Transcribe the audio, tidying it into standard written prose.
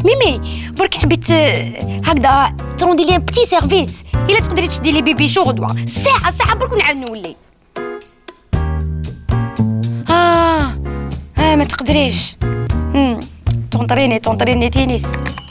ميمي برك حبيت هكذا تروندي لي ان بتي سيرفيس. الا تقدري تشدي لي بيبي شو غدوه ساعه برك ونعاود نولي. ما تقدريش. تونطريني تونس.